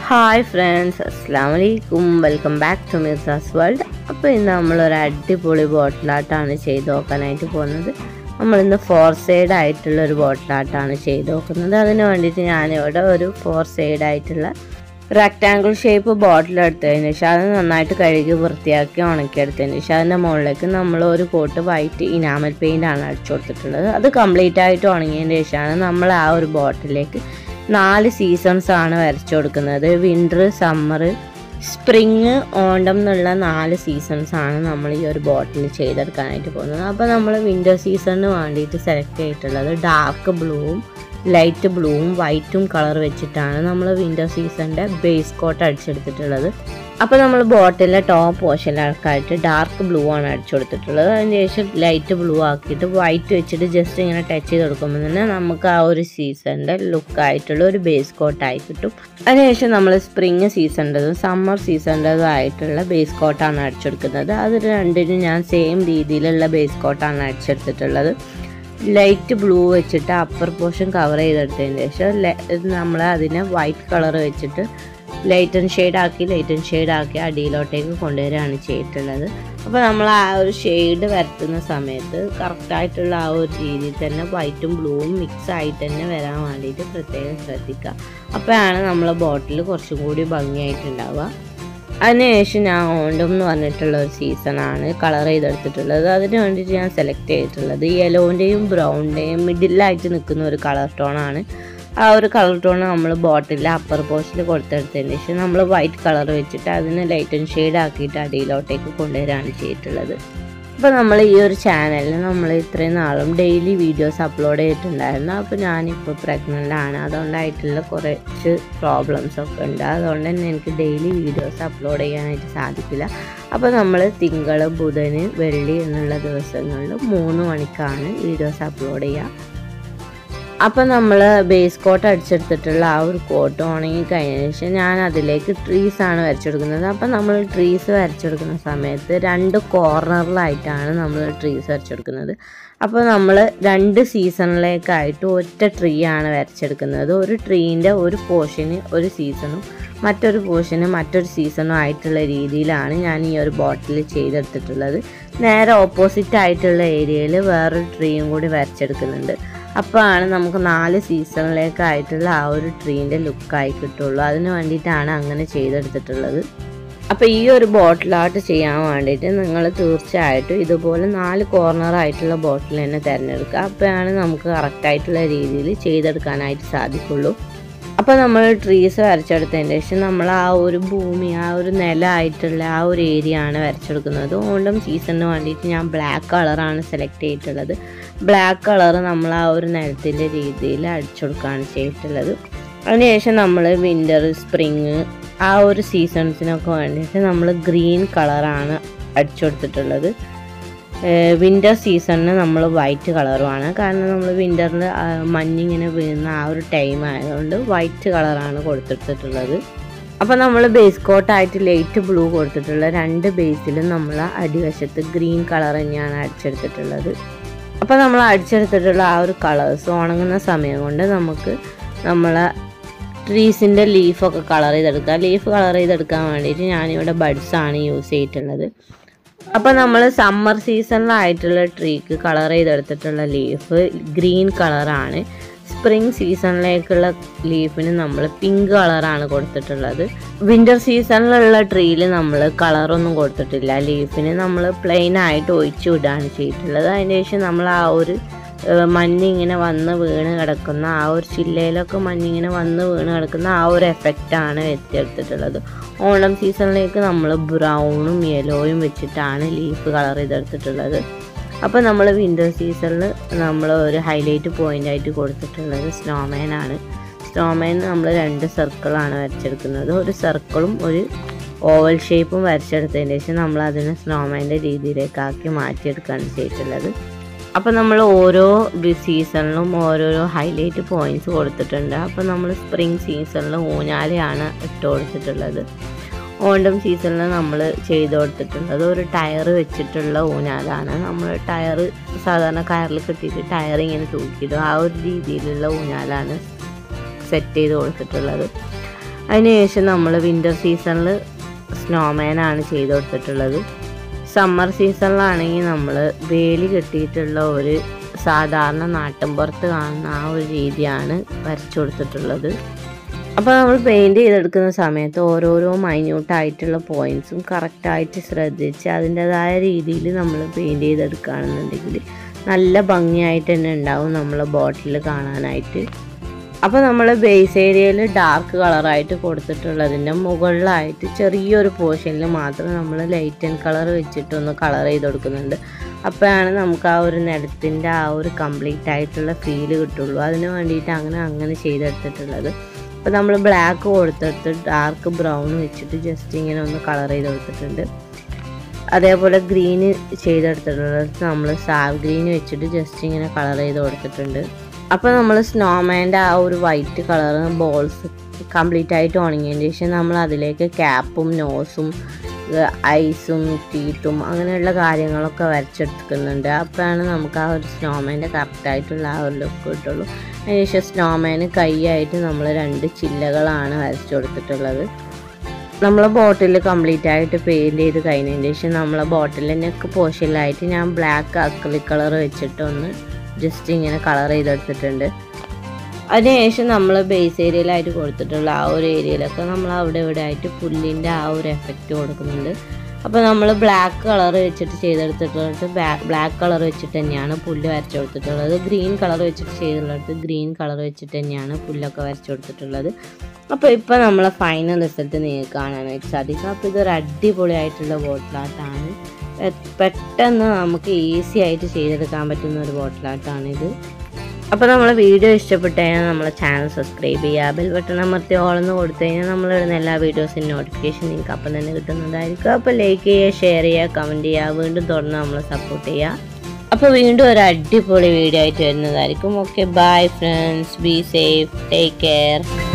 Hi friends, Assalamu alaikum. Welcome back to Mirzas world. അപ്പോൾ ഇന്ന് നമ്മൾ ഒരു അടിപൊളി ബോട്ടിൽ ആർട്ടാണ് ചെയ്തു നോക്കാനായിട്ട് പോകുന്നത്. നമ്മൾ ഇന്ന് 4 സൈഡ് ആയിട്ടുള്ള ഒരു ബോട്ടിൽ ആർട്ടാണ് ചെയ്തു നോക്കുന്നത്. അതിനു വേണ്ടിയിട്ട് ഞാൻ ഇവിടെ ഒരു 4 സൈഡ് ആയിട്ടുള്ള റെക്ടാങ്കിൾ ഷേപ്പ് ബോട്ടിൽ എടുത്തതിന് ശേഷം അത് നന്നായിട്ട് കഴുകി വൃത്തിയാക്കി ഉണക്കിയെടുത്തതിന് ശേഷം അതിൻ്റെ മുകളിലേക്ക് നമ്മൾ ഒരു കോട്ട് വൈറ്റ് ഇനാമൽ പെയിൻ്റ് ആണ് അടിച്ചു കൊടുത്തിട്ടുള്ളത്. അത് കംപ്ലീറ്റ് ആയിട്ട് ഉണങ്ങിയതിന് ശേഷമാണ് നമ്മൾ ആ ഒരു ബോട്ടിലേക്ക് 4 സീസൺസ് ആണ് വരച്ചു കൊടുക്കുന്നത്. വിൻ്റർ, സമ്മർ, സ്പ്രിങ്, ഓണ്ടം എന്നുള്ള 4 സീസൺസ് ആണ് നമ്മൾ ഈ ഒരു ബോട്ടിൽ ചെയ്തെടുക്കാനായിട്ട് പോകുന്നത്. അപ്പോൾ നമ്മൾ വിൻ്റർ സീസണിന് വേണ്ടിയിട്ട് സെലക്ട് ചെയ്തിട്ടുള്ളത് ഡാർക്ക് ബ്ലൂവും ലൈറ്റ് ബ്ലൂവും വൈറ്റും കളർ വെച്ചിട്ടാണ് നമ്മൾ വിൻ്റർ സീസണിൻ്റെ ബേസ് കോട്ട് അടിച്ചെടുത്തിട്ടുള്ളത്. അപ്പോൾ നമ്മൾ ബോട്ടിലെ ടോപ്പ് പോർഷനിലായിട്ട് ഡാർക്ക് ബ്ലൂ ആണ് അടിച്ചു കൊടുത്തിട്ടുള്ളത്. അതിന് ശേഷം ലൈറ്റ് ബ്ലൂ ആക്കിയിട്ട് വൈറ്റ് വെച്ചിട്ട് ജസ്റ്റ് ഇങ്ങനെ ടച്ച് ചെയ്ത് കൊടുക്കുമ്പോൾ തന്നെ നമുക്ക് ആ ഒരു സീസണിൻ്റെ ലുക്കായിട്ടുള്ള ഒരു ബേസ് കോട്ടായി കിട്ടും. അതിനുശേഷം നമ്മൾ സ്പ്രിങ് സീസണിൻ്റെതും സമ്മർ സീസണിൻ്റെതും ആയിട്ടുള്ള ബേസ് കോട്ടാണ് അടിച്ചെടുക്കുന്നത്. അത് രണ്ടിനും ഞാൻ സെയിം രീതിയിലുള്ള ബേസ് കോട്ടാണ് അടിച്ചെടുത്തിട്ടുള്ളത്. ലൈറ്റ് ബ്ലൂ വെച്ചിട്ട് അപ്പർ പോർഷൻ കവർ ചെയ്തെടുത്തതിന് ശേഷം നമ്മൾ അതിനെ വൈറ്റ് കളർ വെച്ചിട്ട് ലൈറ്റ് ആൻഡ് ഷെയ്ഡ് ആക്കി അടിയിലോട്ടേക്ക് കൊണ്ടുവരികയാണ് ചെയ്തിട്ടുള്ളത്. അപ്പോൾ നമ്മൾ ആ ഒരു ഷെയ്ഡ് വരുത്തുന്ന സമയത്ത് കറക്റ്റായിട്ടുള്ള ആ ഒരു രീതിയിൽ തന്നെ വൈറ്റും ബ്ലൂവും മിക്സ് ആയിട്ട് തന്നെ വരാൻ വേണ്ടിയിട്ട് പ്രത്യേകം ശ്രദ്ധിക്കുക. അപ്പോഴാണ് നമ്മളെ ബോട്ടിൽ കുറച്ചും കൂടി ഭംഗിയായിട്ടുണ്ടാവുക. അതിനുശേഷം ഞാൻ ഓണ്ടം എന്ന് പറഞ്ഞിട്ടുള്ള ഒരു സീസണാണ് കളർ ചെയ്തെടുത്തിട്ടുള്ളത്. അതിന് വേണ്ടിയിട്ട് ഞാൻ സെലക്ട് ചെയ്തിട്ടുള്ളത് യെലോൻ്റെയും ബ്രൗണിൻ്റെയും മിഡിലായിട്ട് നിൽക്കുന്ന ഒരു കളർ ടോണാണ്. ആ ഒരു കളർ ടോൺ നമ്മൾ ബോട്ടിലിൽ അപ്പർ പോർഷനിൽ കൊടുത്തെടുത്തതിന് ശേഷം നമ്മൾ വൈറ്റ് കളർ വെച്ചിട്ട് അതിന് ലൈറ്റ് ആൻഡ് ഷെയ്ഡ് ആക്കിയിട്ട് അടിയിലോട്ടേക്ക് കൊണ്ടുവരികയാണ് ചെയ്തിട്ടുള്ളത്. അപ്പോൾ നമ്മൾ ഈ ഒരു ചാനലിൽ നമ്മൾ ഇത്രയും നാളും ഡെയിലി വീഡിയോസ് അപ്ലോഡ് ചെയ്തിട്ടുണ്ടായിരുന്നു. അപ്പോൾ ഞാനിപ്പോൾ പ്രഗ്നൻ്റ് ആണ്, അതുകൊണ്ടായിട്ടുള്ള കുറച്ച് പ്രോബ്ലംസ് ഒക്കെ ഉണ്ട്. അതുകൊണ്ട് തന്നെ എനിക്ക് ഡെയിലി വീഡിയോസ് അപ്ലോഡ് ചെയ്യാനായിട്ട് സാധിക്കില്ല. അപ്പോൾ നമ്മൾ തിങ്കൾ, ബുധന്, വെള്ളി എന്നുള്ള ദിവസങ്ങളിൽ 3 മണിക്കാണ് വീഡിയോസ് അപ്ലോഡ് ചെയ്യുക. അപ്പോൾ നമ്മൾ ബേസ് കോട്ട് അടിച്ചെടുത്തിട്ടുള്ള ആ ഒരു കോട്ട് ഉണങ്ങി കഴിഞ്ഞതിന് ശേഷം ഞാൻ അതിലേക്ക് ട്രീസാണ് വരച്ചെടുക്കുന്നത്. അപ്പോൾ നമ്മൾ ട്രീസ് വരച്ചെടുക്കുന്ന സമയത്ത് 2 കോർണറിലായിട്ടാണ് നമ്മൾ ട്രീസ് വരച്ചെടുക്കുന്നത്. അപ്പോൾ നമ്മൾ 2 സീസണിലേക്കായിട്ട് ഒറ്റ ട്രീ ആണ് വരച്ചെടുക്കുന്നത്. ഒരു ട്രീൻ്റെ ഒരു പോർഷന് ഒരു സീസണും മറ്റൊരു പോർഷന് മറ്റൊരു സീസണും ആയിട്ടുള്ള രീതിയിലാണ് ഞാൻ ഈ ഒരു ബോട്ടിൽ ചെയ്തെടുത്തിട്ടുള്ളത്. നേരെ ഓപ്പോസിറ്റ് ആയിട്ടുള്ള ഏരിയയിൽ വേറൊരു ട്രീയും കൂടി വരച്ചെടുക്കുന്നുണ്ട്. അപ്പോഴാണ് നമുക്ക് 4 സീസണിലേക്കായിട്ടുള്ള ആ ഒരു ട്രീൻ്റെ ലുക്കായി കിട്ടുള്ളൂ. അതിന് വേണ്ടിയിട്ടാണ് അങ്ങനെ ചെയ്തെടുത്തിട്ടുള്ളത്. അപ്പോൾ ഈ ഒരു ബോട്ടിൽ ആർട്ട് ചെയ്യാൻ വേണ്ടിയിട്ട് നിങ്ങൾ തീർച്ചയായിട്ടും ഇതുപോലെ 4 കോർണറായിട്ടുള്ള ബോട്ടിൽ തന്നെ തിരഞ്ഞെടുക്കുക. അപ്പോഴാണ് നമുക്ക് കറക്റ്റായിട്ടുള്ള രീതിയിൽ ചെയ്തെടുക്കാനായിട്ട് സാധിക്കുള്ളൂ. അപ്പോൾ നമ്മൾ ട്രീസ് വരച്ചെടുത്തതിന് ശേഷം നമ്മൾ ആ ഒരു ഭൂമി, ആ ഒരു നിലമായിട്ടുള്ള ആ ഒരു ഏരിയ ആണ് വരച്ചെടുക്കുന്നത്. ഓണ്ടം സീസണിന് വേണ്ടിയിട്ട് ഞാൻ ബ്ലാക്ക് കളറാണ് സെലക്ട് ചെയ്തിട്ടുള്ളത്. ബ്ലാക്ക് കളർ നമ്മൾ ആ ഒരു നിലത്തിൻ്റെ രീതിയിൽ അടിച്ചെടുക്കുകയാണ് ചെയ്തിട്ടുള്ളത്. അതിനുശേഷം നമ്മൾ വിൻ്റർ, സ്പ്രിങ് ആ ഒരു സീസൺസിനൊക്കെ വേണ്ടിയിട്ട് നമ്മൾ ഗ്രീൻ കളറാണ് അടിച്ചെടുത്തിട്ടുള്ളത്. വിൻ്റർ സീസണിന് നമ്മൾ വൈറ്റ് കളറുമാണ്, കാരണം നമ്മൾ വിൻ്ററിൽ മഞ്ഞിങ്ങനെ വീഴുന്ന ആ ഒരു ടൈം ആയതുകൊണ്ട് വൈറ്റ് കളറാണ് കൊടുത്തിട്ടുള്ളത്. അപ്പോൾ നമ്മൾ ബേസ് കോട്ടായിട്ട് ലൈറ്റ് ബ്ലൂ കൊടുത്തിട്ടുള്ള 2 ബേസിലും നമ്മൾ അടിവശത്ത് ഗ്രീൻ കളർ തന്നെയാണ് അടിച്ചെടുത്തിട്ടുള്ളത്. അപ്പോൾ നമ്മൾ അടിച്ചെടുത്തിട്ടുള്ള ആ ഒരു കളേഴ്സ് ഉണങ്ങുന്ന സമയം കൊണ്ട് നമുക്ക് നമ്മളെ ട്രീസിൻ്റെ ലീഫൊക്കെ കളർ ചെയ്തെടുക്കുക. ലീഫ് കളർ ചെയ്തെടുക്കാൻ വേണ്ടിയിട്ട് ഞാനിവിടെ ബഡ്സാണ് യൂസ് ചെയ്തിട്ടുള്ളത്. അപ്പോൾ നമ്മൾ സമ്മർ സീസണിലായിട്ടുള്ള ട്രീക്ക് കളർ ചെയ്തെടുത്തിട്ടുള്ള ലീഫ് ഗ്രീൻ കളറാണ്. സ്പ്രിങ് സീസണിലേക്കുള്ള ലീഫിന് നമ്മൾ പിങ്ക് കളറാണ് കൊടുത്തിട്ടുള്ളത്. വിൻ്റർ സീസണിലുള്ള ട്രീയിൽ നമ്മൾ കളറൊന്നും കൊടുത്തിട്ടില്ല. ലീഫിന് നമ്മൾ പ്ലെയിൻ ആയിട്ട് ഒഴിച്ചു വിടുകയാണ് ചെയ്തിട്ടുള്ളത്. അതിന് ശേഷം നമ്മൾ ആ ഒരു മഞ്ഞിങ്ങനെ വന്ന് വീണ് കിടക്കുന്ന ആ ഒരു ചില്ലയിലൊക്കെ മഞ്ഞിങ്ങനെ വന്ന് വീണ് കിടക്കുന്ന ആ ഒരു എഫക്റ്റാണ് എത്തിയെടുത്തിട്ടുള്ളത്. ഓണം സീസണിലേക്ക് നമ്മൾ ബ്രൗണും യെല്ലോയും വെച്ചിട്ടാണ് ലീഫ് കളർ ചെയ്തെടുത്തിട്ടുള്ളത്. അപ്പോൾ നമ്മൾ വിൻ്റർ സീസണിൽ നമ്മൾ ഒരു ഹൈലൈറ്റ് പോയിൻ്റായിട്ട് കൊടുത്തിട്ടുള്ളത് സ്നോമാനാണ്. സ്നോമാൻ നമ്മൾ 2 സർക്കിളാണ് വരച്ചെടുക്കുന്നത്. ഒരു സർക്കിളും ഒരു ഓവൽ ഷേപ്പും വരച്ചെടുത്തതിന് ശേഷം നമ്മൾ അതിനെ സ്നോമാൻ്റെ രീതിയിലേക്കാക്കി മാറ്റിയെടുക്കുകയാണ് ചെയ്തിട്ടുള്ളത്. അപ്പോൾ നമ്മൾ ഓരോ സീസണിലും ഓരോരോ ഹൈലൈറ്റ് പോയിൻറ്റ്സ് കൊടുത്തിട്ടുണ്ട്. അപ്പോൾ നമ്മൾ സ്പ്രിങ് സീസണിൽ ഊഞ്ഞാലയാണ് ഇട്ട് കൊടുത്തിട്ടുള്ളത്. ഓണ്ടം സീസണിൽ നമ്മൾ ചെയ്ത് കൊടുത്തിട്ടുള്ളത് ഒരു ടയർ വെച്ചിട്ടുള്ള ഊഞ്ഞാലാണ്. നമ്മൾ ടയർ സാധാരണ കയറിൽ കെട്ടിയിട്ട് ടയർ ഇങ്ങനെ തൂക്കിയിടും, ആ ഒരു രീതിയിലുള്ള ഊഞ്ഞാലാണ് സെറ്റ് ചെയ്ത് കൊടുത്തിട്ടുള്ളത്. അതിനുശേഷം നമ്മൾ വിൻ്റർ സീസണിൽ സ്നോമാനാണ് ചെയ്ത് കൊടുത്തിട്ടുള്ളത്. സമ്മർ സീസണിലാണെങ്കിൽ നമ്മൾ വേലി കെട്ടിയിട്ടുള്ള ഒരു സാധാരണ നാട്ടിൻപുറത്ത് കാണുന്ന ആ ഒരു രീതിയാണ് വരച്ചു കൊടുത്തിട്ടുള്ളത്. അപ്പോൾ നമ്മൾ പെയിൻറ്റ് ചെയ്തെടുക്കുന്ന സമയത്ത് ഓരോരോ മൈന്യൂട്ടായിട്ടുള്ള പോയിൻറ്റ്സും കറക്റ്റായിട്ട് ശ്രദ്ധിച്ച് അതിൻ്റെതായ രീതിയിൽ നമ്മൾ പെയിൻറ്റ് ചെയ്തെടുക്കുകയാണെന്നുണ്ടെങ്കിൽ നല്ല ഭംഗിയായിട്ട് തന്നെ ഉണ്ടാവും നമ്മളെ ബോട്ടിൽ കാണാനായിട്ട്. അപ്പോൾ നമ്മൾ ബേസ് ഏരിയയിൽ ഡാർക്ക് കളറായിട്ട് കൊടുത്തിട്ടുള്ളതിൻ്റെ മുകളിലായിട്ട് ചെറിയൊരു പോർഷനിൽ മാത്രം നമ്മൾ ലൈറ്റ് ആൻഡ് കളർ വെച്ചിട്ടൊന്ന് കളർ ചെയ്ത് കൊടുക്കുന്നുണ്ട്. അപ്പോഴാണ് നമുക്ക് ആ ഒരു നിലത്തിൻ്റെ ആ ഒരു കംപ്ലീറ്റ് ആയിട്ടുള്ള ഫീല് കിട്ടുള്ളൂ. അതിന് വേണ്ടിയിട്ട് അങ്ങനെ ചെയ്തെടുത്തിട്ടുള്ളത്. അപ്പോൾ നമ്മൾ ബ്ലാക്ക് കൊടുത്തിട്ട് ഡാർക്ക് ബ്രൗൺ വെച്ചിട്ട് ജസ്റ്റ് ഇങ്ങനെ ഒന്ന് കളർ ചെയ്ത് കൊടുത്തിട്ടുണ്ട്. അതേപോലെ ഗ്രീന് ചെയ്തെടുത്തിട്ടുള്ളത് നമ്മൾ സാവ് ഗ്രീൻ വെച്ചിട്ട് ജസ്റ്റ് ഇങ്ങനെ കളർ ചെയ്ത് കൊടുത്തിട്ടുണ്ട്. അപ്പോൾ നമ്മൾ സ്നോമാൻ്റെ ആ ഒരു വൈറ്റ് കളർ ബോൾസ് കംപ്ലീറ്റ് ആയിട്ട് ഉണങ്ങിയതിന് ശേഷം നമ്മൾ അതിലേക്ക് ക്യാപ്പും നോസും ഐസും ടീത്തും അങ്ങനെയുള്ള കാര്യങ്ങളൊക്കെ വരച്ചെടുക്കുന്നുണ്ട്. അപ്പോഴാണ് നമുക്ക് ആ ഒരു സ്നോമാൻ്റെ കറക്റ്റായിട്ടുള്ള ആ ഒരു ലുക്ക് കിട്ടുള്ളൂ. അതിനുശേഷം സ്നോമാന് കൈയായിട്ട് നമ്മൾ 2 ചില്ലകളാണ് വരച്ചു കൊടുത്തിട്ടുള്ളത്. നമ്മളെ ബോട്ടിൽ കംപ്ലീറ്റ് ആയിട്ട് പെയിൻറ്റ് ചെയ്ത് കഴിഞ്ഞതിന് ശേഷം നമ്മളെ ബോട്ടിലിൻ്റെ നെക്ക് പോർഷനിലായിട്ട് ഞാൻ ബ്ലാക്ക് അക്രിലിക് കളർ വെച്ചിട്ടൊന്ന് ജസ്റ്റ് ഇങ്ങനെ കളർ ചെയ്തെടുത്തിട്ടുണ്ട്. അതിനുശേഷം നമ്മൾ ബേസ് ഏരിയയിലായിട്ട് കൊടുത്തിട്ടുള്ള ആ ഒരു ഏരിയയിലൊക്കെ നമ്മൾ അവിടെ ഇവിടെ ആയിട്ട് പുല്ലിൻ്റെ ആ ഒരു എഫക്റ്റ് കൊടുക്കുന്നുണ്ട്. അപ്പോൾ നമ്മൾ ബ്ലാക്ക് കളർ വെച്ചിട്ട് ചെയ്തെടുത്തിട്ടുള്ളത് ബ്ലാക്ക് കളർ വെച്ചിട്ട് തന്നെയാണ് പുല്ല് വരച്ചു കൊടുത്തിട്ടുള്ളത്. ഗ്രീൻ കളർ വെച്ചിട്ട് ചെയ്തിട്ടുള്ളത് ഗ്രീൻ കളർ വെച്ചിട്ട് തന്നെയാണ് പുല്ലൊക്കെ വരച്ചു കൊടുത്തിട്ടുള്ളത്. അപ്പോൾ ഇപ്പോൾ നമ്മളെ ഫൈനൽ റിസൾട്ട് നിങ്ങൾക്ക് കാണാനായിട്ട് സാധിക്കും. അപ്പോൾ ഇതൊരു അടിപൊളിയായിട്ടുള്ള ബോട്ടിൽ ആർട്ടാണ്. പെട്ടെന്ന് നമുക്ക് ഈസി ആയിട്ട് ചെയ്തെടുക്കാൻ പറ്റുന്ന ഒരു ബോട്ടിൽ ആർട്ടാണിത്. അപ്പോൾ നമ്മളെ വീഡിയോ ഇഷ്ടപ്പെട്ട് കഴിഞ്ഞാൽ നമ്മളെ ചാനൽ സബ്സ്ക്രൈബ് ചെയ്യുക, ബെൽ ബട്ടൺ അമർത്തി ഓളെന്ന് കൊടുത്തു കഴിഞ്ഞാൽ നമ്മളിടുന്ന എല്ലാ വീഡിയോസിൻ്റെ നോട്ടിഫിക്കേഷൻ നിങ്ങൾക്ക് അപ്പം തന്നെ കിട്ടുന്നതായിരിക്കും. അപ്പോൾ ലൈക്ക് ചെയ്യുക, ഷെയർ ചെയ്യുക, കമൻറ്റ് ചെയ്യുക, വീണ്ടും തുടർന്ന് നമ്മളെ സപ്പോർട്ട് ചെയ്യുക. അപ്പോൾ വീണ്ടും ഒരു അടിപൊളി വീഡിയോ ആയിട്ട് വരുന്നതായിരിക്കും. Okay, bye friends, be safe, take care.